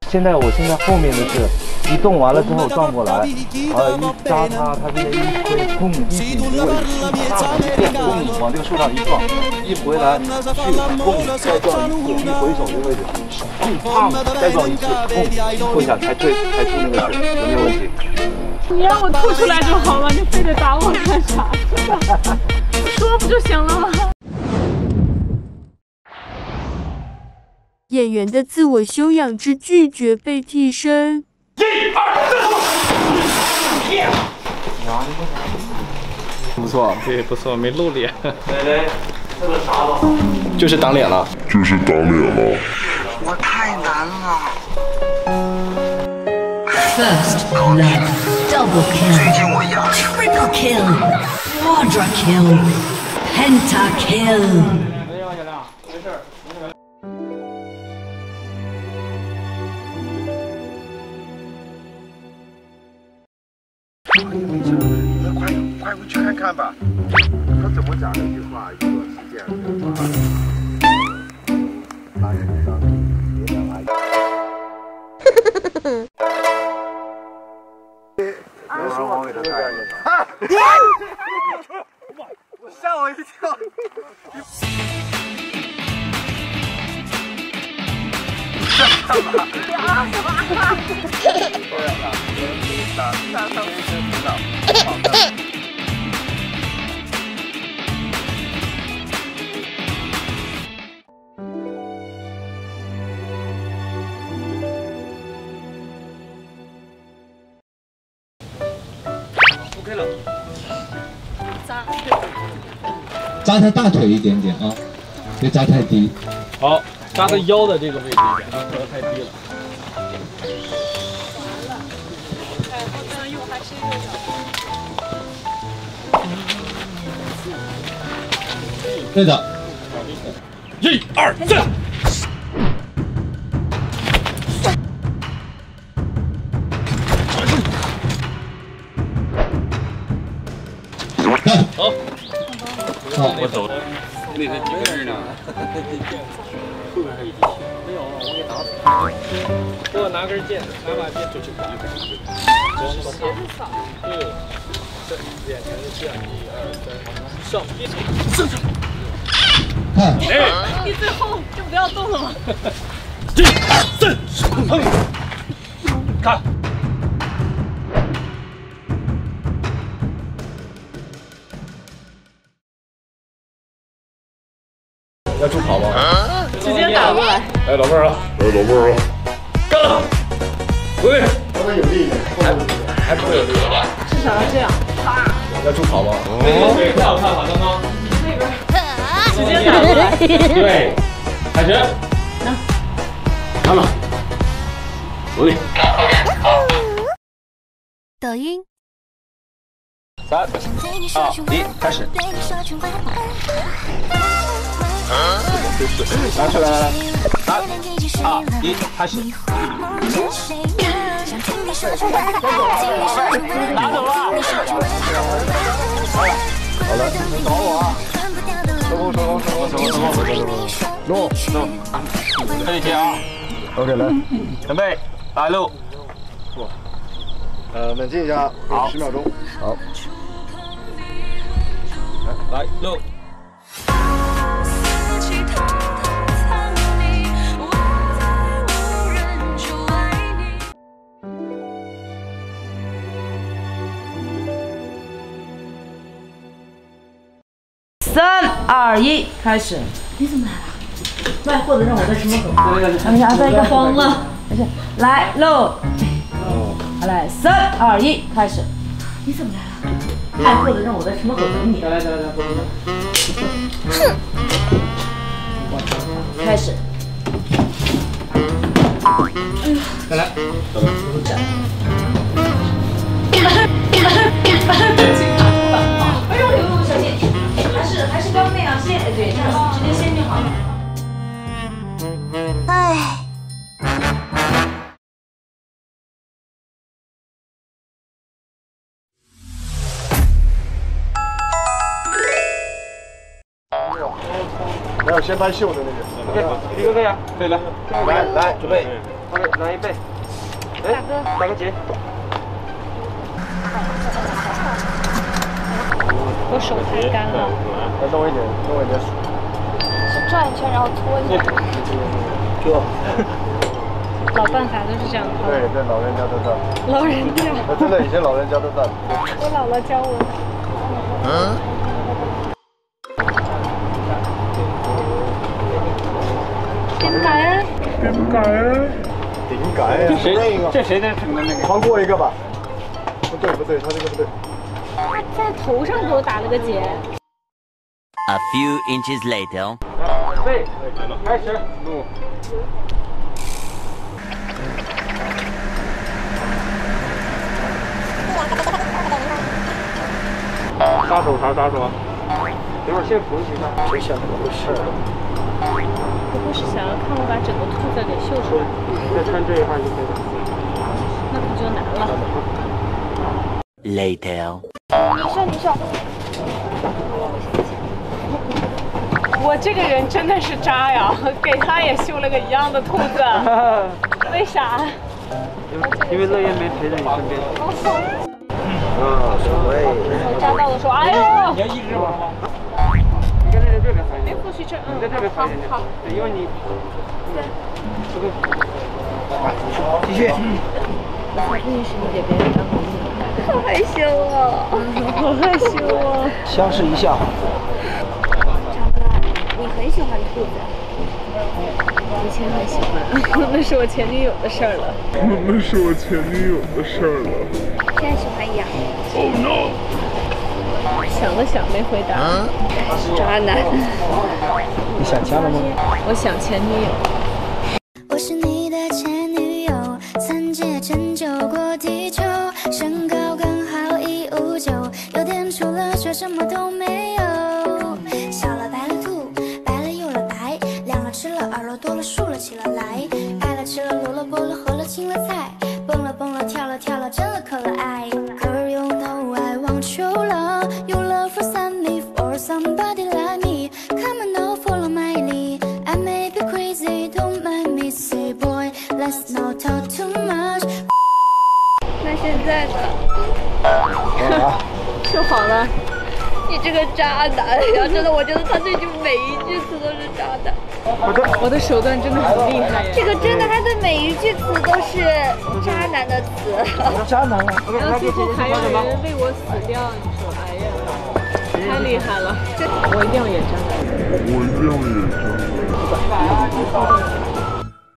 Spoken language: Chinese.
现在后面的是，一动完了之后转过来，一扎他这个一推，砰，一顶位，砰，往这个树上一撞，一回来去，砰，再撞一次，一回手这个位置，砰，再撞一次，砰，跪下才出那个血，有没有问题？ 你让我吐出来就好了，你非得打我干啥？说不就行了吗？ 演员的自我修养之拒绝被替身。1、2、 3，不错， 对，不错，没露脸。 来，这个啥了？ 就是挡脸了。 我太难了。 First love, double kill, triple kill, quadra kill, penta kill. 没有，小亮，没事儿。 快回去看看吧。他怎么讲那句话？一个是这样的话。大人上别想来。别说我给他带了。我吓我一跳。干嘛？OK 了， 扎他大腿一点点啊，别扎太低。 好，扎他腰的这个位置一点，扎得太低了。 对的。 1、2、3。好， 好， 我走。 那个几个人呢？ 没有，我给打死。给我拿根剑，拿把剑就去打。对，脸前的剑，1、2、3，上，上。 看。 你最后就不要动了吗 ？1、2、3，看。 要助跑吗？ 直接打过来。 哎，老妹儿啊！干了！对，稍微有力一点，还不会有力。 至少要这样。 要助跑吗？ 对，太好看了，刚刚。 那边。直接打过来。 对，开始。 看了，有力。 抖音。 3、2、1，开始。拿出来，3、2、1，开始。拿走了。好了，你找我啊！收工，录，这里接啊。OK， 来，准备，来录。冷静一下，好，10秒钟。好，来录。 3、2、1，开始。你怎么来了？卖货的让我在什么口？等一下，再一个慌了。没事，来录。好，来3、2、1，开始。你怎么来了？卖货的让我在什么口等你？来，哼。开始。 再来。 哎呦，小姐，还是刚那样，先对，这样直接先就好了。 唉。 没有先拍秀的那个。OK， 一个可以啊，可以来，来，准备。 来一杯。哎，打个结。 我手太干了。 弄一点水。 是转一圈然后搓一下。老办法都是这样的。 对，这老人家都这样。 老人家。 真的，以前老人家都这样。 我姥姥教我。點解啊？ 顶改？ 这谁在撑的那个？ 穿过一个吧。不对，他这个不对。 他在头上给我打了个结。 A few inches later. 对，开始录。啥手？等会儿先扶一下。谁想不是？ 我不是想要看我把整个兔子给绣出来。 再穿这一块就可以了。 那可就难了。 Later. 你秀。我这个人真的是渣呀，给他也绣了个一样的兔子，为啥？ 因为乐言没陪在你身边。 我扎到的时候，哎呦！ 你要一直玩吗？你跟在这边翻一哎， 点。 或许这， 你在这边翻一点。 好。 对，因为你。 对。 继续。 我认识你给别人当朋友。 好害羞啊！好害羞啊！ 相视一笑。 张哥，你很喜欢兔子？以前很喜欢，那是我前女友的事儿了。现在喜欢养。Oh no！ 想了想，没回答。渣男。 你想家了吗？ 我想前女友。 我是你的前女友，曾经拯救过地球，身高刚好159，有点粗了却什么都没有。小了白了兔，白了又了白，亮了吃了，耳朵多了竖了起了来，爱了吃了萝了菠了合了青了菜，蹦了蹦了跳了跳了真了可了爱。Girl you know I want your love, your love for me for somebody like me. Come on now follow my lead, I may be crazy, don't mind me, say boy, let's not talk too much. 那现在呢？说好了。你这个渣男呀！真的，我觉得他这句每一句词都是渣男。我的手段真的很厉害。这个真的，他的每一句词都是渣男的词。 渣男啊！ 然后最后还有人为我死掉，你说，哎呀，太厉害了！我一定要演渣男。